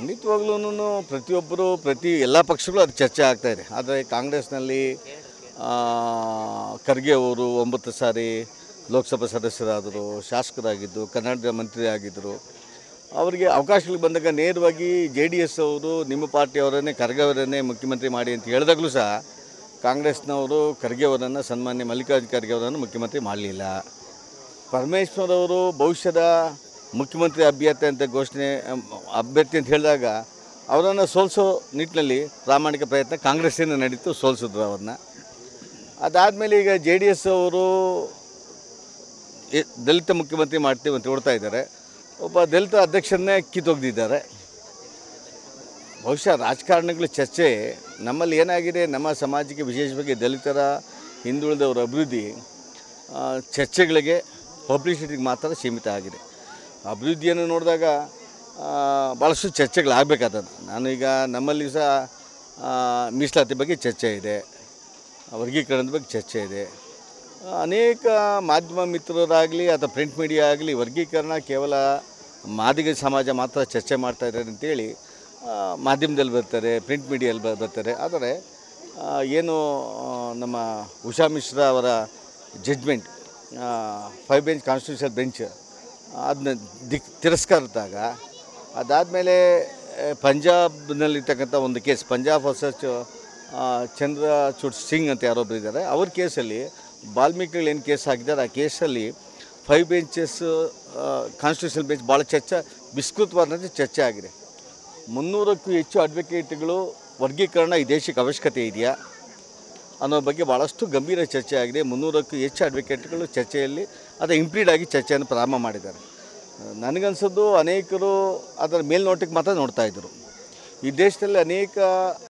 ಖಂಡಿತವಾಗ್ಲೂ ಪ್ರತಿಯೊಬ್ಬರು ಎಲ್ಲ ಪಕ್ಷಗಳು ಅದು ಚರ್ಚೆ ಆಗ್ತಾಯಿದೆ. ಆದರೆ ಕಾಂಗ್ರೆಸ್ನಲ್ಲಿ ಖರ್ಗೆ ಅವರು 9 ಸಾರಿ ಲೋಕಸಭಾ ಸದಸ್ಯರಾದರು, ಶಾಸಕರಾಗಿದ್ದು, ಕರ್ನಾಟಕದ ಮಂತ್ರಿ ಆಗಿದ್ದರು. ಅವರಿಗೆ ಅವಕಾಶಗಳು ಬಂದಾಗ ನೇರವಾಗಿ JDS ಅವರು ನಿಮ್ಮ ಪಾರ್ಟಿಯವರನ್ನೇ ಖರ್ಗೆ ಅವರನ್ನೇ ಮುಖ್ಯಮಂತ್ರಿ ಮಾಡಿ ಅಂತ ಹೇಳಿದಾಗಲೂ ಸಹ ಕಾಂಗ್ರೆಸ್ನವರು ಖರ್ಗೆ ಅವರನ್ನು ಸನ್ಮಾನ್ಯ ಮಲ್ಲಿಕಾರ್ಜುನ ಖರ್ಗೆ ಅವರನ್ನು ಮುಖ್ಯಮಂತ್ರಿ ಮಾಡಲಿಲ್ಲ. ಪರಮೇಶ್ವರ್ ಅವರು ಭವಿಷ್ಯದ ಮುಖ್ಯಮಂತ್ರಿ ಅಭ್ಯರ್ಥಿ ಅಂತ ಹೇಳಿದಾಗ ಅವರನ್ನು ಸೋಲಿಸೋ ನಿಟ್ಟಿನಲ್ಲಿ ಪ್ರಾಮಾಣಿಕ ಪ್ರಯತ್ನ ಕಾಂಗ್ರೆಸ್ಸಿಂದ ನಡೀತು, ಸೋಲಿಸಿದ್ರು ಅವ್ರನ್ನ. ಅದಾದಮೇಲೆ ಈಗ JDS ಅವರು ದಲಿತ ಮುಖ್ಯಮಂತ್ರಿ ಮಾಡ್ತೀವಿ ಅಂತ ಹೊಡ್ತಾ ಇದ್ದಾರೆ. ಒಬ್ಬ ದಲಿತ ಅಧ್ಯಕ್ಷರನ್ನೇ ಕಿತ್ತೊಗೆದಿದ್ದಾರೆ. ಬಹುಶಃ ರಾಜಕಾರಣಗಳ ಚರ್ಚೆ ನಮ್ಮಲ್ಲಿ ಏನಾಗಿದೆ, ನಮ್ಮ ಸಮಾಜಕ್ಕೆ ವಿಶೇಷವಾಗಿ ದಲಿತರ ಹಿಂದುಳಿದವರ ಅಭಿವೃದ್ಧಿ ಚರ್ಚೆಗಳಿಗೆ ಪಬ್ಲಿಸಿಟಿಗೆ ಮಾತ್ರ ಸೀಮಿತ ಆಗಿದೆ. ಅಭಿವೃದ್ಧಿಯನ್ನು ನೋಡಿದಾಗ ಭಾಳಷ್ಟು ಚರ್ಚೆಗಳಾಗಬೇಕಾದದ್ದು. ನಾನೀಗ ನಮ್ಮಲ್ಲಿ ಸಹ ಮೀಸಲಾತಿ ಬಗ್ಗೆ ಚರ್ಚೆ ಇದೆ, ವರ್ಗೀಕರಣದ ಬಗ್ಗೆ ಚರ್ಚೆ ಇದೆ. ಅನೇಕ ಮಾಧ್ಯಮ ಮಿತ್ರರಾಗಲಿ ಅಥವಾ ಪ್ರಿಂಟ್ ಮೀಡಿಯಾ ಆಗಲಿ ವರ್ಗೀಕರಣ ಕೇವಲ ಮಾದಿಗ ಸಮಾಜ ಮಾತ್ರ ಚರ್ಚೆ ಮಾಡ್ತಾಯಿದ್ದಾರೆ ಅಂತೇಳಿ ಮಾಧ್ಯಮದಲ್ಲಿ ಬರ್ತಾರೆ, ಪ್ರಿಂಟ್ ಮೀಡಿಯಲ್ಲಿ ಬರ್ತಾರೆ. ಆದರೆ ಏನು ನಮ್ಮ ಉಷಾ ಮಿಶ್ರಾ ಅವರ ಜಡ್ಜ್ಮೆಂಟ್ 5 ಬೆಂಚ್ ಕಾನ್ಸ್ಟಿಟ್ಯೂಷನಲ್ ಬೆಂಚ್ ಅದನ್ನ ತಿರಸ್ಕರಿಸಿದಾಗ, ಅದಾದಮೇಲೆ ಪಂಜಾಬ್ನಲ್ಲಿರ್ತಕ್ಕಂಥ ಒಂದು ಕೇಸ್, ಪಂಜಾಬ್ ವರ್ಸಸ್ ಚಂದ್ರಚೂಡ್ ಸಿಂಗ್ ಅಂತ ಯಾರೊಬ್ಬರು ಇದ್ದಾರೆ, ಅವ್ರ ಕೇಸಲ್ಲಿ ವಾಲ್ಮೀಕಿಗಳು ಏನು ಕೇಸ್ ಹಾಕಿದ್ದಾರೆ, ಆ ಕೇಸಲ್ಲಿ 5 ಬೆಂಚಸ್ ಕಾನ್ಸ್ಟಿಟ್ಯೂಷನಲ್ ಬೆಂಚ್ ಭಾಳ ವಿಸ್ತೃತವಾದಂಥ ಚರ್ಚೆ ಆಗಿದೆ. 300ಕ್ಕೂ ಹೆಚ್ಚು ಅಡ್ವೊಕೇಟ್ಗಳು ವರ್ಗೀಕರಣ ಈ ದೇಶಕ್ಕೆ ಅವಶ್ಯಕತೆ ಇದೆಯಾ ಅನ್ನೋ ಬಗ್ಗೆ ಭಾಳಷ್ಟು ಗಂಭೀರ ಚರ್ಚೆ ಆಗಿದೆ. 300ಕ್ಕೂ ಹೆಚ್ಚು ಅಡ್ವೊಕೇಟ್ಗಳು ಚರ್ಚೆಯಲ್ಲಿ ಅದು ಇಂಪ್ಲೀಡ್ ಆಗಿ ಚರ್ಚೆಯನ್ನು ಪ್ರಾರಂಭ ಮಾಡಿದ್ದಾರೆ. ನನಗನ್ಸೋದು ಅನೇಕರು ಅದರ ಮೇಲ್ನೋಟಕ್ಕೆ ಮಾತ್ರ ನೋಡ್ತಾಯಿದ್ರು. ಈ ದೇಶದಲ್ಲಿ ಅನೇಕ